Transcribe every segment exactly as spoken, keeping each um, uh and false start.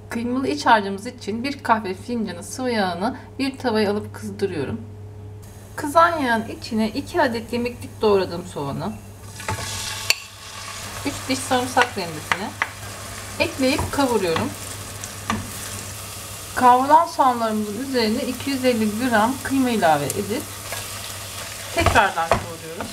Kıymalı iç harcımız için bir kahve fincanı sıvı yağını bir tavaya alıp kızdırıyorum. Kızan yağın içine iki adet yemeklik doğradığım soğanı, üç diş sarımsak rendesini ekleyip kavuruyorum. Kavrulan soğanlarımızın üzerine iki yüz elli gram kıyma ilave edip tekrardan kavuruyoruz.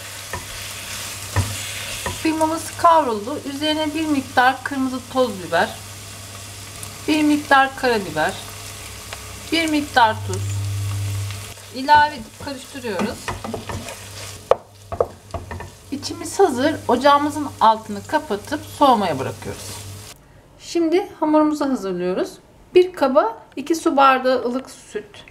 Kıymamız kavruldu. Üzerine bir miktar kırmızı toz biber, bir miktar karabiber, bir miktar tuz ilave edip karıştırıyoruz. İçimiz hazır. Ocağımızın altını kapatıp soğumaya bırakıyoruz. Şimdi hamurumuzu hazırlıyoruz. Bir kaba iki su bardağı ılık süt,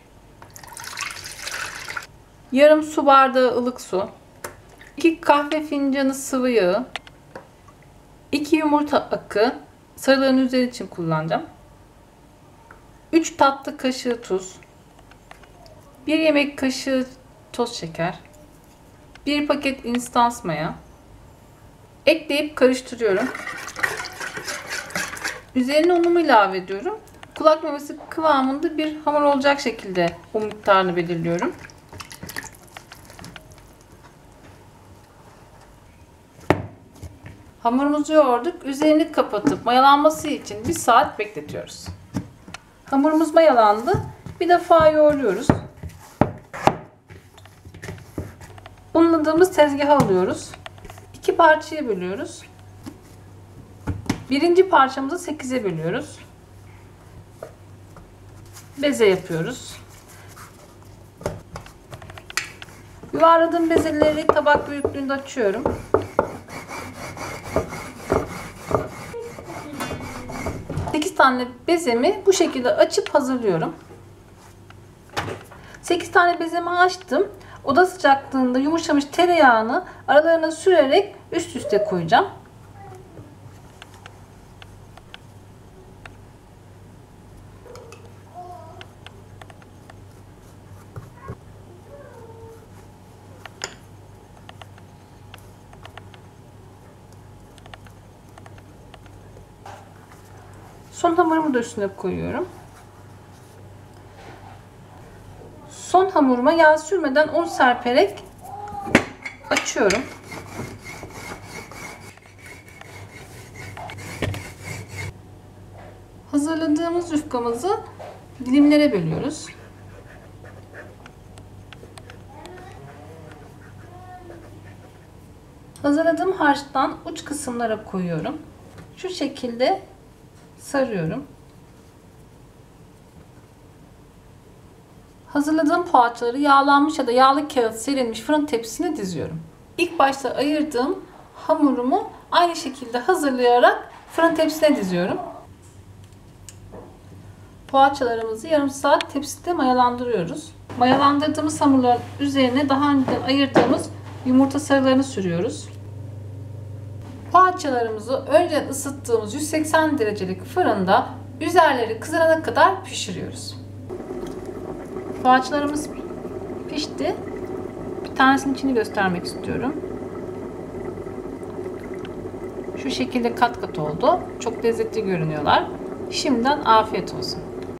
yarım su bardağı ılık su, iki kahve fincanı sıvı yağ, iki yumurta akı, sarıların üzeri için kullanacağım, üç tatlı kaşığı tuz, bir yemek kaşığı toz şeker, bir paket instans maya ekleyip karıştırıyorum. Üzerine unumu ilave ediyorum. Kulak memesi kıvamında bir hamur olacak şekilde un miktarını belirliyorum. Hamurumuzu yoğurduk. Üzerini kapatıp mayalanması için bir saat bekletiyoruz. Hamurumuz mayalandı. Bir defa yoğuruyoruz. Unladığımız tezgaha alıyoruz. İki parçaya bölüyoruz. Birinci parçamızı sekize bölüyoruz. Beze yapıyoruz. Yuvarladığım bezeleri tabak büyüklüğünde açıyorum. sekiz tane bezemi bu şekilde açıp hazırlıyorum. sekiz tane bezemi açtım. Oda sıcaklığında yumuşamış tereyağını aralarına sürerek üst üste koyacağım. Son hamurumu da üstüne koyuyorum. Son hamuruma yağ sürmeden un serperek açıyorum. Hazırladığımız yufkamızı dilimlere bölüyoruz. Hazırladığım harçtan uç kısımlara koyuyorum. Şu şekilde sarıyorum. Hazırladığım poğaçaları yağlanmış ya da yağlı kağıt serilmiş fırın tepsisine diziyorum. İlk başta ayırdığım hamurumu aynı şekilde hazırlayarak fırın tepsisine diziyorum. Poğaçalarımızı yarım saat tepside mayalandırıyoruz. Mayalandırdığımız hamurların üzerine daha önceden ayırdığımız yumurta sarılarını sürüyoruz. Poğaçalarımızı önceden ısıttığımız yüz seksen derecelik fırında üzerleri kızarana kadar pişiriyoruz. Poğaçalarımız pişti. Bir tanesinin içini göstermek istiyorum. Şu şekilde kat kat oldu. Çok lezzetli görünüyorlar. Şimdiden afiyet olsun.